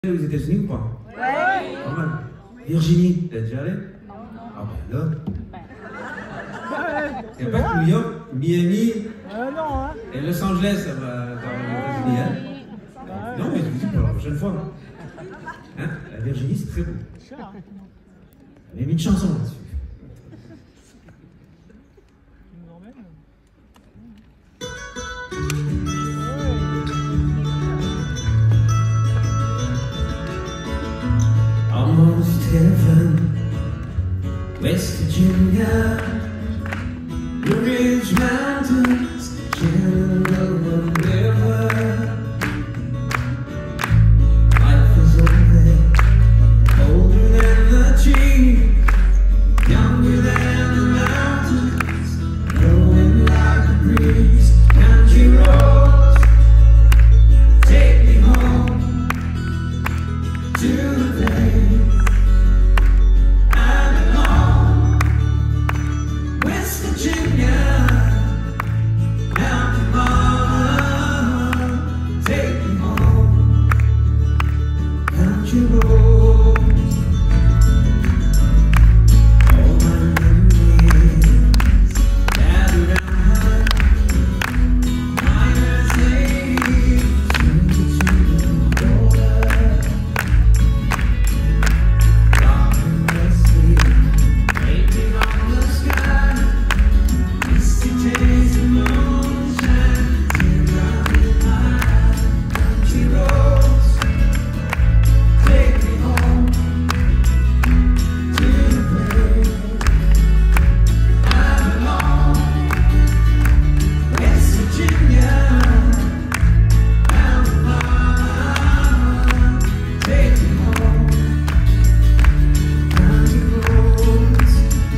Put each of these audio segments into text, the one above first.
Aux États-Unis ou pas? Ouais. Quand même. Virginie, t'es déjà allé? Ah ben là. Il n'y a pas que New York, Miami Non, hein. et Los Angeles, ça va dans les États-Unis, hein? Non, mais je vous dis pour la prochaine fois. Hein? La Virginie, c'est très beau. Il y a mis une chanson là-dessus. Almost heaven, West Virginia, Blue Ridge Mountains, Shenandoah River. Life is older than the tree, younger than the mountains, blowing like a breeze. Country roads, take me home to the place I belong. West Virginia, Mountain Mama, take me home. Country roads, all my memories gathered round miner's ladies, to the border. Painting on the sky, misty days and moonshine, teardrop in my eye. Country roads, take me home to the place I belong. West Virginia, Mountain Mama, take me home. Country roads,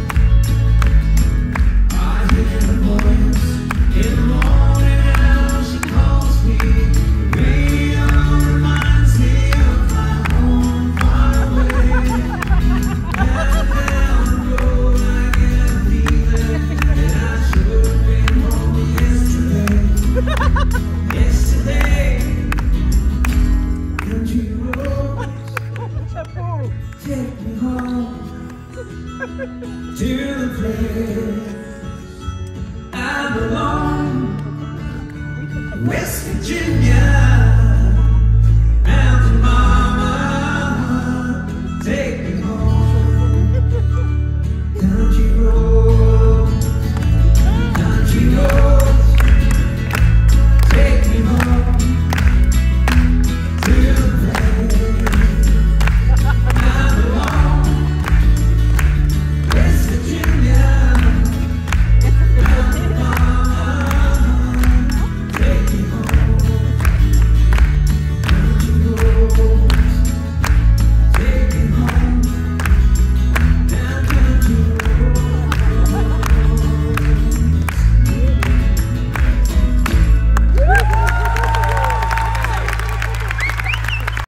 I hear a voice in the morning now, she calls me. The radio reminds me of my home far away. Down the road I get a feeling that I should have been home yesterday. Yesterday, country roads, take me home to the place I belong.